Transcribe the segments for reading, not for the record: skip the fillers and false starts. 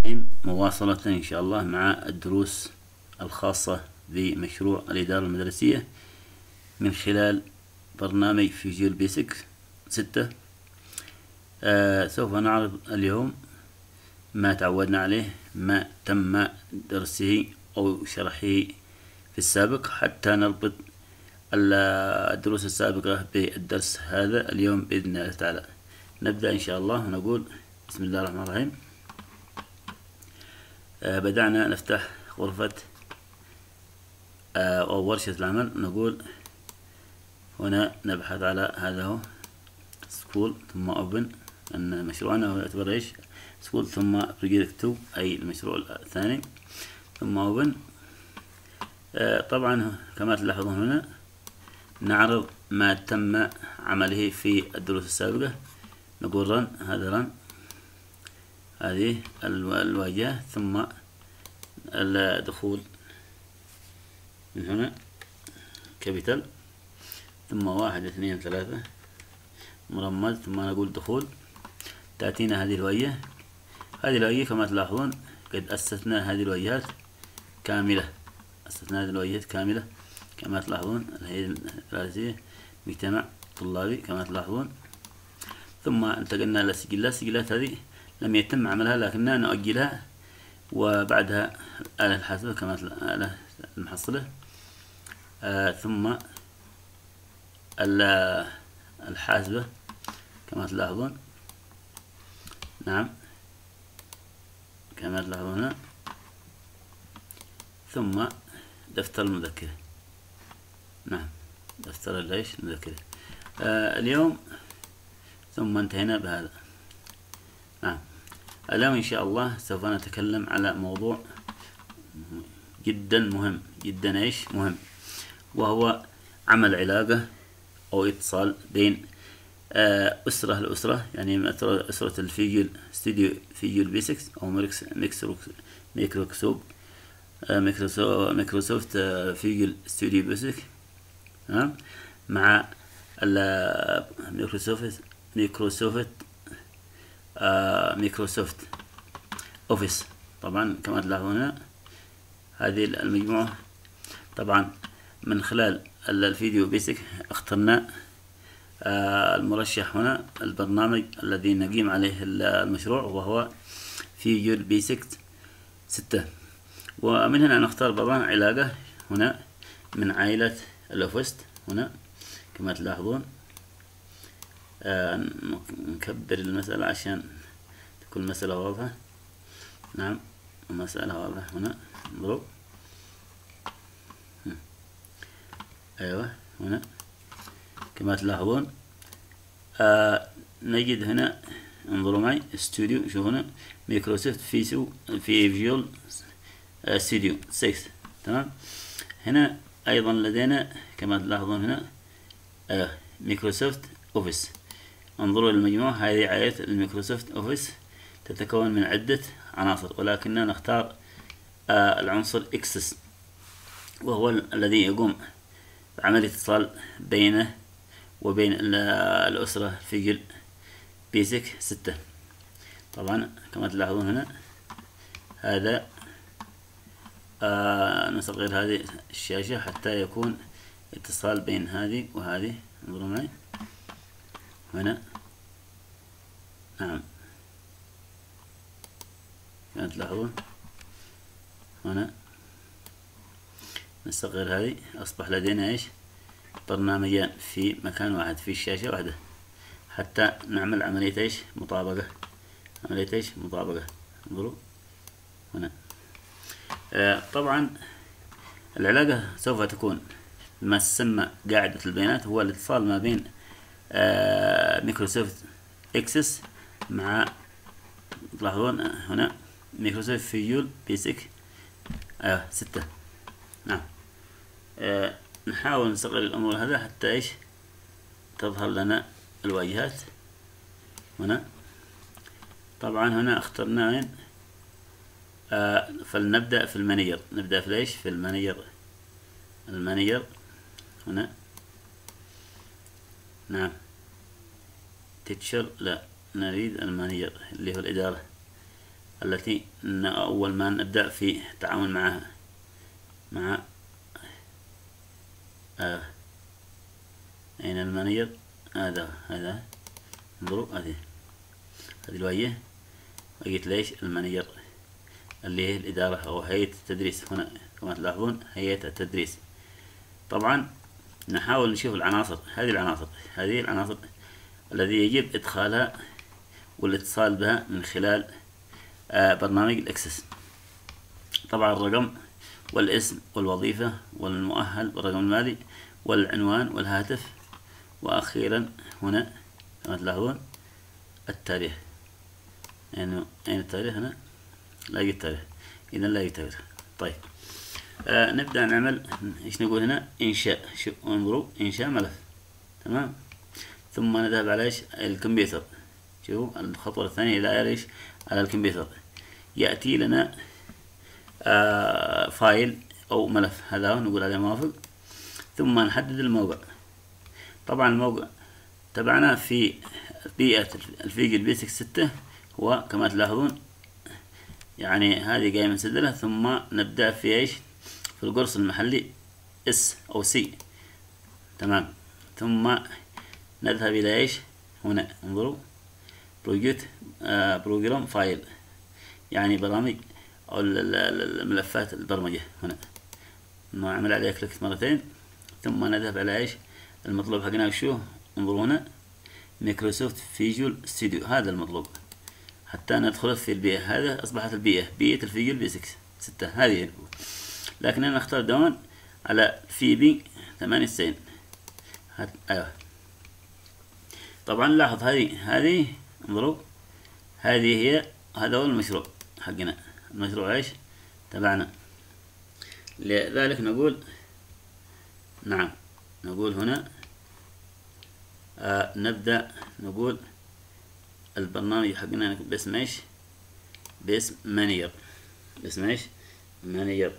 مواصلة إن شاء الله مع الدروس الخاصة بمشروع الإدارة المدرسية من خلال برنامج فيجوال بيسك 6. سوف نعرض اليوم ما تعودنا عليه، ما تم درسه أو شرحه في السابق، حتى نربط الدروس السابقة بالدرس هذا اليوم بإذن الله تعالى. نبدأ إن شاء الله ونقول بسم الله الرحمن الرحيم. بدأنا نفتح غرفة أو ورشة العمل. نقول هنا نبحث على هذا هو سكول ثم أوبن، أن مشروعنا هو يعتبر إيش سكول، ثم بروجكت 2 أي المشروع الثاني، ثم أوبن. طبعا كما تلاحظون هنا نعرض ما تم عمله في الدروس السابقة. نقول رن، هذا رن، هذه الواجهة، ثم الدخول من هنا كابيتال، ثم 1 2 3 مرمز، ثم نقول دخول. تأتينا هذه الواجهة. هذه الواجهة كما تلاحظون قد أسسنا هذه الواجهات كاملة، أسسنا هذه الواجهات كاملة كما تلاحظون. الهيئة الرئاسية، مجتمع طلابي كما تلاحظون. ثم انتقلنا إلى السجلات. السجلات هذه لم يتم عملها لكننا نؤجلها، وبعدها الآلة الحاسبة كما الآلة المحصلة، ثم الحاسبة كما تلاحظون. نعم كما تلاحظون هنا، ثم دفتر المذكرة. نعم دفتر المذكرة. اليوم ثم انتهينا بهذا. نعم اليوم إن شاء الله سوف نتكلم على موضوع جدا مهم، جدا مهم، وهو عمل علاقة أو اتصال بين أسرة لأسرة، يعني أسرة الفيجوال ستوديو فيجوال بيسكس أو مايكروسوفت فيجوال ستوديو بيسك مع مايكروسوفت اوفيس. طبعا كما تلاحظون هنا هذه المجموعة. طبعا من خلال الفيديو بيسك اخترنا المرشح هنا البرنامج الذي نقيم عليه المشروع، وهو فيجوال بيسك 6. ومن هنا نختار طبعا علاقة هنا من عائلة الأوفيس هنا كما تلاحظون. نكبر المسألة عشان تكون المسألة واضحة. نعم المسألة واضحة هنا. انظروا، أيوة هنا كما تلاحظون. نجد هنا، انظروا معي، استوديو، شوفوا هنا مايكروسوفت في فيجوال ستوديو 6. تمام. هنا أيضا لدينا كما تلاحظون هنا مايكروسوفت اوفيس. انظروا للمجموعة، هذه عائلة المايكروسوفت اوفيس تتكون من عدة عناصر، ولكننا نختار العنصر اكسس، وهو الذي يقوم بعمل اتصال بينه وبين الأسرة فيجوال بيسك 6. طبعا كما تلاحظون هنا هذا نصغر هذه الشاشة حتى يكون اتصال بين هذه وهذه. انظروا معي هنا. نعم كما تلاحظون هنا نصغر هذه. أصبح لدينا برنامجان في مكان واحد، في شاشة واحدة، حتى نعمل عملية مطابقة. عملية مطابقة. انظروا هنا. طبعا العلاقة سوف تكون ما تسمى قاعدة البيانات، هو الاتصال ما بين مايكروسوفت اكسس مع، تلاحظون هنا مايكروسوفت فيجوال بيسك 6. نعم نحاول نصغر الأمور هذا حتى تظهر لنا الواجهات هنا. طبعا هنا اخترنا وين، فلنبدأ في المانيجر. نبدأ في المانيجر هنا. نعم تيتشر، لا نريد المانيجر اللي هو الإدارة. التي أول ما نبدأ في التعامل معها مع أين المانجر؟ هذا انظروا هذه الوجه، وجيت ليش المانجر اللي هي الإدارة أو هيئة التدريس. هنا كما تلاحظون هيئة التدريس. طبعا نحاول نشوف العناصر، هذه العناصر الذي يجب إدخالها والاتصال بها من خلال برنامج الإكسس. طبعا الرقم والاسم والوظيفة والمؤهل والرقم المالي والعنوان والهاتف، وأخيرا هنا كما تلاحظون التاريخ. يعني أين التاريخ؟ هنا لا يوجد تاريخ، إذا لا يوجد تاريخ. طيب نبدأ نعمل إيش نقول هنا؟ إنشاء. انظروا إنشاء ملف. تمام. ثم نذهب على إيش؟ الكمبيوتر. شوفوا الخطوة الثانية إلى إيش؟ على الكمبيوتر يأتي لنا فايل أو ملف، هذا نقول عليه موافق. ثم نحدد الموقع. طبعا الموقع تبعنا في بيئة الفيجوال بيسك 6 هو كما تلاحظون، يعني هذه جاية من سدلة. ثم نبدأ في إيش؟ في القرص المحلي اس أو سي. تمام. ثم نذهب إلى إيش؟ هنا انظروا بروجرام فايل، يعني برامج أو الملفات البرمجة. هنا نعمل عليه كليك مرتين، ثم نذهب على إيش؟ المطلوب حقنا وشو؟ انظروا هنا مايكروسوفت فيجوال ستوديو، هذا المطلوب حتى ندخل في البيئة. هذا أصبحت بيئة الفيجوال بيسك 6 هذه. لكن أنا أختار دوما على فيبي 98. أيوه. طبعا لاحظ هذه انظروا، هذا هو المشروع حقنا. المشروع إيش؟ تبعنا. لذلك نقول نعم، نقول هنا نبدأ نقول البرنامج حقنا باسم إيش؟ باسم مانجر. باسم إيش؟ مانجر.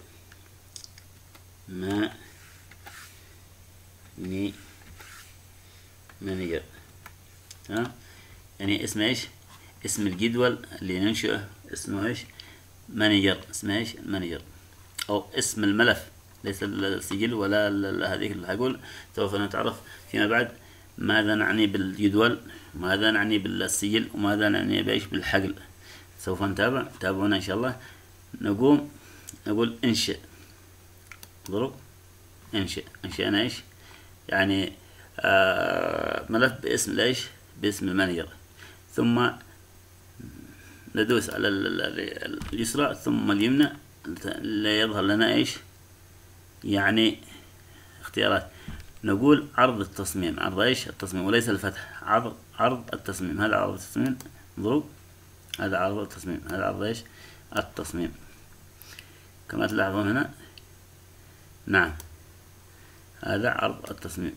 مانجر. تمام. يعني اسم إيش؟ اسم الجدول اللي ننشئه اسمه إيش؟ مانجر. اسمه إيش؟ مانجر. أو اسم الملف، ليس السجل ولا هذه اللي هقول. سوف نتعرف فيما بعد ماذا نعني بالجدول، وماذا نعني بالسجل، وماذا نعني بإيش؟ بالحقل. سوف تابعونا إن شاء الله. نقول انشئ. انظروا انشئنا إيش؟ يعني ملف باسم ايش؟ باسم المانجر. ثم ندوس على اليسرى ثم اليمنى اللي يظهر لنا ايش؟ يعني اختيارات. نقول عرض التصميم. عرض ايش؟ التصميم، وليس الفتح. عرض التصميم. هذا عرض التصميم. انظروا هذا عرض التصميم. هذا عرض ايش؟ التصميم كما تلاحظون هنا. نعم هذا عرض التصميم.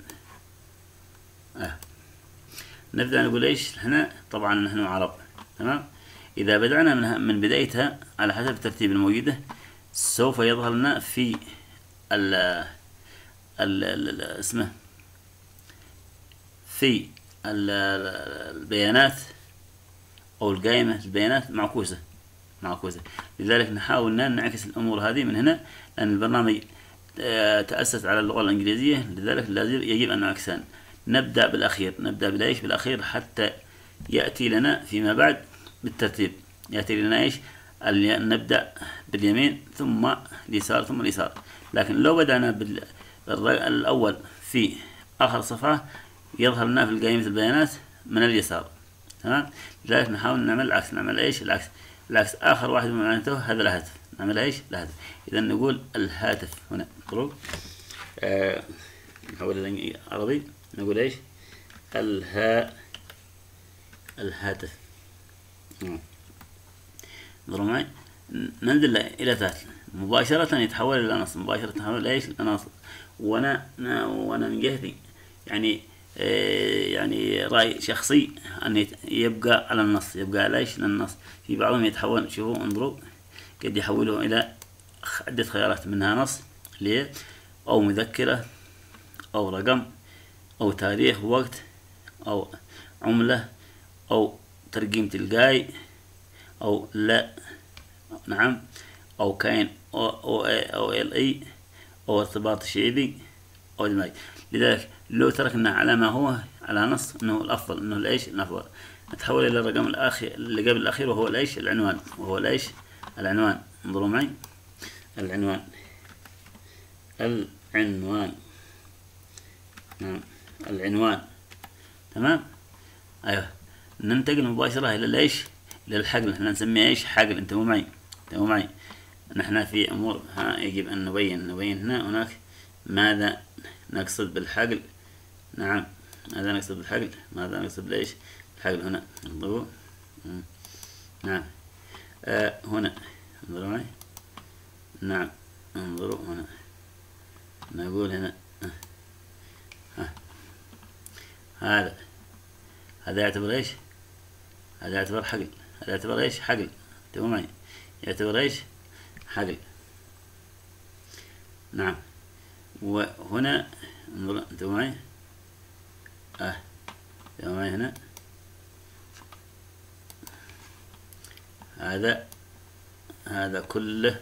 نبدأ نقول ايش هنا؟ طبعا نحن عرب. تمام. إذا بدأنا من بدايتها على حسب الترتيب الموجودة سوف يظهر لنا في اسمه في البيانات أو القائمة البيانات معكوسة. لذلك نحاول نعكس الأمور هذه من هنا، لأن البرنامج تأسس على اللغة الإنجليزية، لذلك لازم يجب أن نعكسها. نبدأ بالأخير حتى يأتي لنا فيما بعد بالترتيب. يأتي لنا إيش؟ نبدأ باليمين ثم اليسار ثم اليسار. لكن لو بدأنا بالأول في آخر صفحة يظهر لنا في قائمة البيانات من اليسار. تمام. لذلك نحاول نعمل العكس. نعمل إيش؟ العكس. آخر واحد من معناته هذا الهاتف. نعمل إيش؟ الهاتف. إذا نقول الهاتف هنا. نحول إلى عربي. نقول إيش؟ الهاتف. انظروا معي. ننزل إلى تحت مباشرة يتحول إلى نص. يتحول إيش؟ إلى نص. وأنا من جهتي يعني رأي شخصي أن يبقى على النص. يبقى على إيش؟ للنص. في بعضهم يتحول. شوفوا انظروا قد يحولوا إلى عدة خيارات، منها نص اللي أو مذكرة أو رقم أو تاريخ وقت أو عملة أو ترقيم تلقائي أو لا، نعم، أو كاين أو ال اي، أو ارتباط شعبي أو دماغي. لذلك لو تركنا على ما هو على نص أنه الأفضل، أنه الإيش الأفضل، نتحول إلى الرقم الأخير اللي قبل الأخير وهو الإيش العنوان، وهو الإيش العنوان. انظروا معي، العنوان، العنوان، نعم، العنوان. تمام. أيوه، ننتقل مباشرة إلى الإيش، إلى الحقل. احنا نسميه إيش حقل. انتبهوا معي، انتبهوا معي، نحن في أمور يجب أن نبين هنا هناك ماذا نقصد بالحقل. نعم، ماذا نقصد بالحقل، ماذا نقصد بالإيش الحقل هنا. انظروا، نعم، هنا انظروا معي، نعم، انظروا هنا، نقول هنا هذا يعتبر إيش، هذا يعتبر حقل، هذا يعتبر إيش حقل. انتبهوا معي، يعتبر إيش حقل. نعم، وهنا انتبهوا معي، انتبهوا معي هنا، هذا كله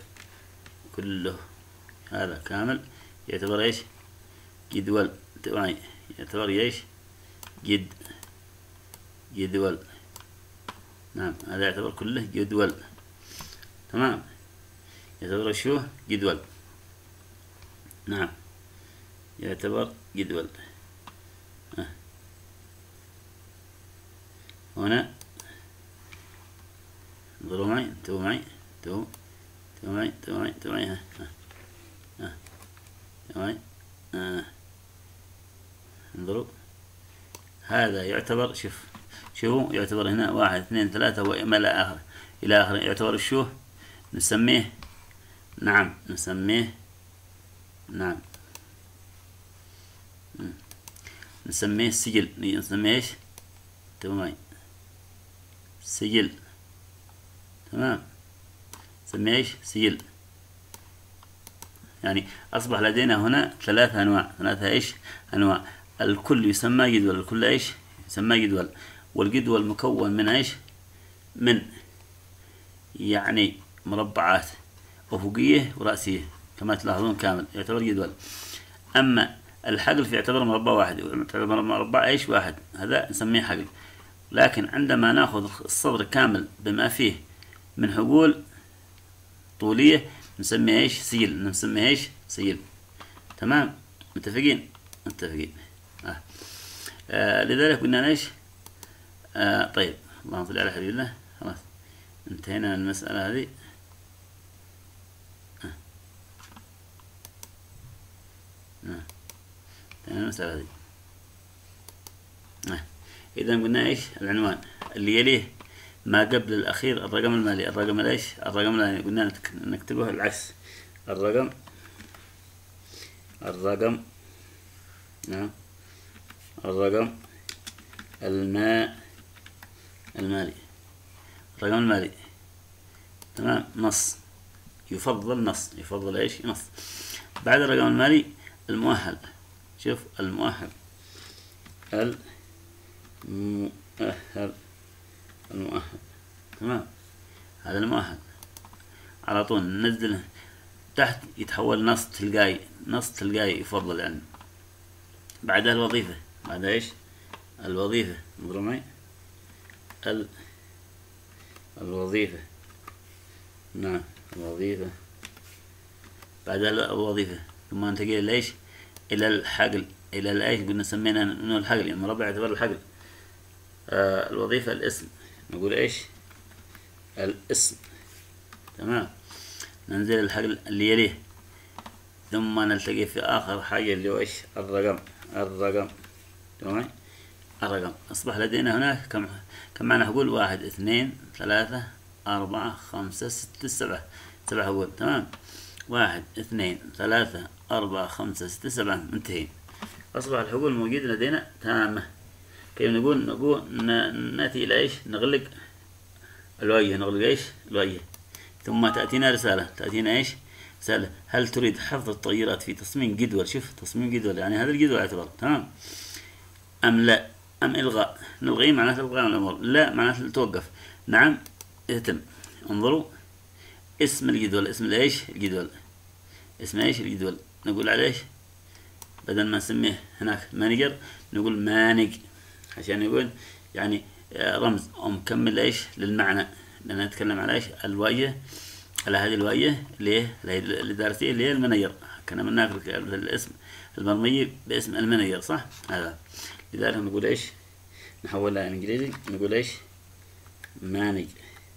هذا كامل يعتبر إيش جدول. انتبهوا معي، يعتبر إيش جدول. نعم، هذا يعتبر كله جدول. تمام، يعتبر شو جدول. نعم، يعتبر جدول. هنا انظروا معي، انتبهوا معي، انتبهوا معي، انتبهوا معي، انظروا، هذا يعتبر، شوفوا يعتبر هنا 1 2 3 وإلى آخره، إلى آخره. يعتبر شو نسميه، نعم، نسميه، نعم، نسميه سجل. نسميه إيش، انتبهوا معي، سجل. تمام، نسميه إيش سجل. يعني أصبح لدينا هنا 3 أنواع، 3 إيش أنواع. الكل يسمى جدول، الكل إيش يسمى جدول. والجدول مكون من إيش، من يعني مربعات أفقية ورأسية كما تلاحظون، كامل يعتبر جدول. أما الحقل فيعتبر مربع واحد، يعتبر مربع إيش واحد، هذا نسميه حقل. لكن عندما نأخذ الصدر كامل بما فيه من حقول طولية نسميه إيش سجل، نسميه إيش سجل. تمام، متفقين. لذلك قلنا إيش، طيب، اللهم صل على حبيب الله. خلاص انتهينا من المسألة هذه. انتهينا من المسألة هذه. إذا قلنا إيش العنوان، اللي يليه ما قبل الأخير الرقم المالي. الرقم الإيش الرقم المالي قلنا نكتبه العكس. الرقم، نعم، الرقم المالي، الرقم المالي. تمام، نص، يفضل نص، يفضل إيش نص. بعد الرقم المالي المؤهل. شوف المؤهل، المؤهل. تمام، هذا المؤهل على طول ننزله تحت يتحول نص تلقائي، نص تلقائي يفضل يعني. بعدها الوظيفة، بعد إيش الوظيفة. انظروا معي، الوظيفة، نعم، الوظيفة. بعدها الوظيفة، ثم ننتقل إلى إيش، إلى الحقل، إلى الإيش قلنا سمينا إنه الحقل، يعني مربع يعتبر الحقل. الوظيفة الاسم، نقول إيش الاسم. تمام، ننزل الحقل اللي يليه، ثم نلتقي في آخر حاجة اللي هو إيش الرقم. تمام، الرقم. أصبح لدينا هناك كم معنا حقول، 1 2 3 4 5 6 7 حقول. تمام، 1 2 3 4 5 6 7 منتهين. أصبح الحقول موجودة لدينا تامة. كيف نقول نأتي إلى إيش، نغلق الواجهة، نغلق إيش الواجهة، ثم تأتينا رسالة، تأتينا إيش رسالة، هل تريد حفظ التغييرات في تصميم جدول. شوف تصميم جدول يعني هذا الجدول يعتبر تمام أم لا، أم إلغاء. نلغي معناته إلغاء الأمر، لا معناته توقف، نعم يتم. انظروا اسم الجدول، اسم الايش الجدول، اسم ايش الجدول، نقول عليه ايش بدل ما نسميه هناك مانجر نقول مانج، عشان يقول يعني رمز او مكمل ايش للمعنى، لان نتكلم على ايش الواجهة، على هذه الواجهة اللي دارسيه اللي هي المانجر، كنا من ناخذ الاسم البرمجي باسم المانجر صح هذا، لذلك نقول ايش نحولها انجليزي نقول ايش مانج،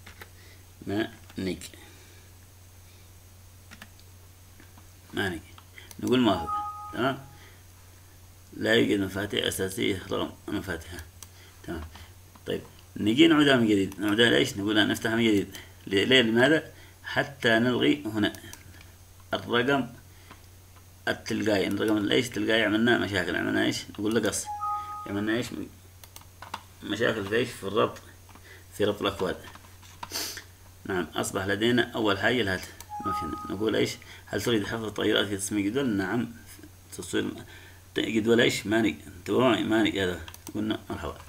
مانج نقول موافق تمام. لا يوجد مفاتيح أساسية رغم مفاتيحها تمام. طيب نجي نعودها من جديد، نعودها ليش نقولها نفتحها من جديد ليه لماذا حتى نلغي هنا الرقم التلقائي، الرقم الايش تلقائي عملنا مشاكل، عملنا ايش نقول له قص، عملنا ايش مشاكل في ايش في الربط، في ربط الأكواد. نعم أصبح لدينا أول حاجة الهاتف، نقول ايش هل تريد حفظ التغييرات في تصميم جدول؟ نعم تصوير جدول ايش مانج تبعي مانج هذا قلنا مرحبا.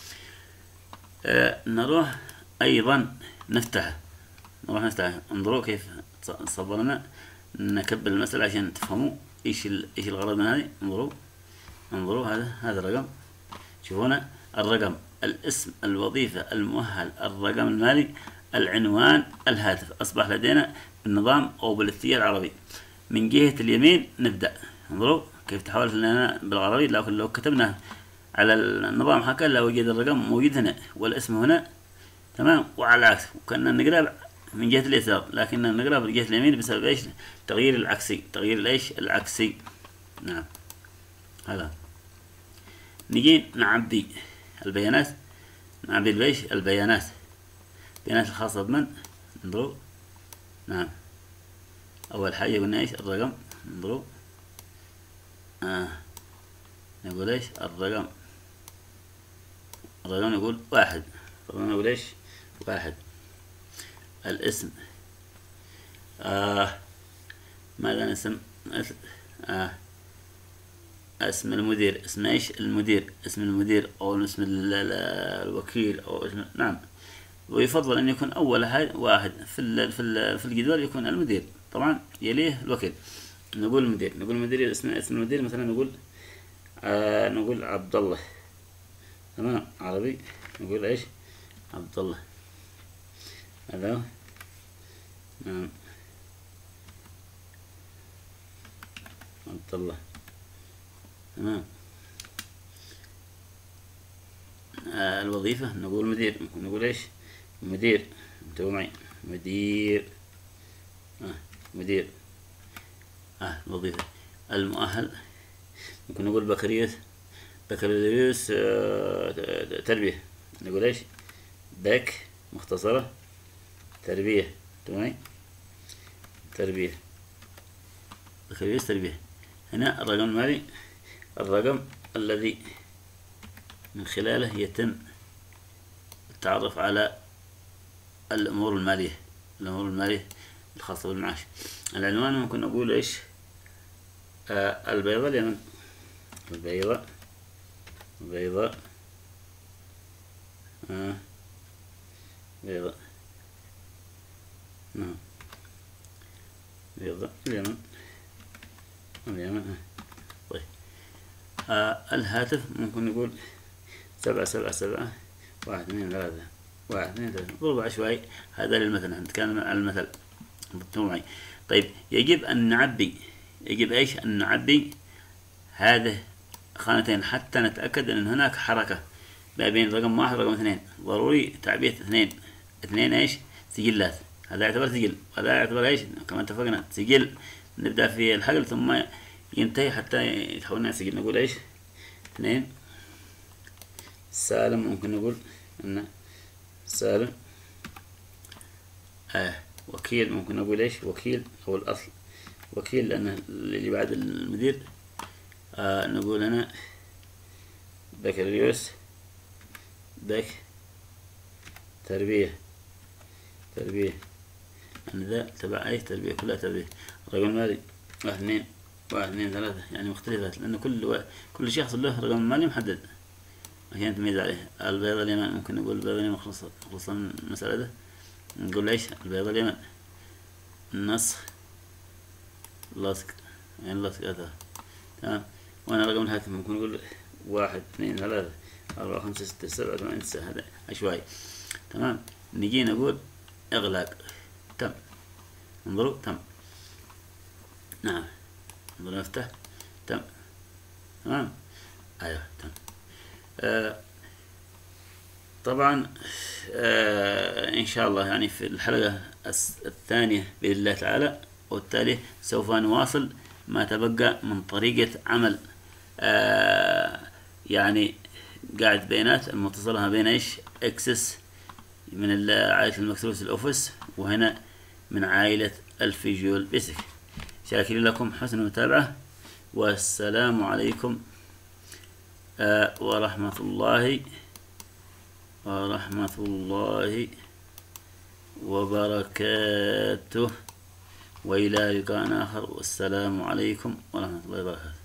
نروح أيضا نفتحه، نروح نفتحه، انظروا كيف صبرنا نكبل المسألة عشان تفهموا ايش الغرض من هذه. انظروا هذا الرقم، شوفونا الرقم، الاسم، الوظيفة، المؤهل، الرقم المالي، العنوان، الهاتف، أصبح لدينا بالنظام أو بالاتجاه العربي. من جهة اليمين نبدأ، انظروا كيف تحولت لنا بالعربي، لكن لو كتبنا على النظام هكذا لو وجد الرقم موجود هنا والاسم هنا تمام، وعلى العكس وكنا نقرأ من جهة اليسار، لكن نقرأ من جهة اليمين بسبب ايش تغيير العكسي، تغيير الايش العكسي. نعم هذا نجي نعبي البيانات، نعبي البيانات الخاصة بمن، انظروا نعم أول حاجة قلنا ايش الرقم، انظروا نقول ايش الرقم نقول واحد، الرقم نقول ايش واحد، الاسم ماذا نسم اسم المدير، اسم ايش المدير، اسم المدير او اسم الوكيل او اسم نعم، ويفضل ان يكون اول واحد في الجدول يكون المدير، طبعا يليه الوكيل. نقول المدير اسم المدير مثلا نقول عبد الله تمام عربي، نقول ايش عبد الله هذا نعم عبد الله تمام. الوظيفة نقول مدير، نقول ايش مدير، انتبهوا معي مدير الوظيفة. المؤهل ممكن نقول بكالوريوس تربية، نقول ايش باك مختصرة تربية، تمام تربية بكالوريوس تربية. هنا الرقم المالي، الرقم الذي من خلاله يتم التعرف على الأمور المالية الخاصة بالمعاش. العنوان ممكن نقول ايش البيضاء اليمن، البيضاء بيضاء نعم بيضاء اليمن طيب الهاتف ممكن نقول 777 1 2 3 1 2 3 ضرب عشوائي، هذا للمثل نتكلم عن المثل معي. طيب يجب أن نعبي هذه خانتين حتى نتأكد أن هناك حركة ما بين رقم 1 ورقم 2، ضروري تعبئة اثنين ايش سجلات، هذا يعتبر سجل وهذا يعتبر ايش كما اتفقنا سجل، نبدأ في الحقل ثم ينتهي حتى يتحولنا سجل. نقول ايش 2 سالم، ممكن نقول ان سالم وكيل، ممكن نقول ايش وكيل او الاصل وكيل لان اللي بعد المدير نقول انا بكالوريوس باك تربية يعني ذا تبع اي تربية كلها تربية. رقم مالي 1 2 1 2 3 يعني مختلفات لأن كل شخص له رقم مالي محدد عشان تميز عليه. البيضة اليمن ممكن نقول البيضة اليمن خلصنا المسألة ده نقول ايش البيض اليمن النسخ لصق يعني لصق هذا تمام. وانا رقم الهاتف ممكن نقول 1 2 3 4 5 6 7 8 9 هذا عشوائي تمام. نجي نقول اغلاق تم. انظروا تم. نعم انظروا نفتح تم تمام. ايوه تم. طبعا ان شاء الله يعني في الحلقة الثانية بإذن الله تعالى وبالتالي سوف نواصل ما تبقى من طريقة عمل يعني قاعدة بيانات المتصلة ما بين ايش اكسس من عائلة الماكروسوفت الاوفيس وهنا من عائلة الفيجوال بيسك. شاكرين لكم حسن المتابعة والسلام عليكم ورحمة الله وبركاته وإلى لقاء آخر والسلام عليكم ورحمة الله وبركاته.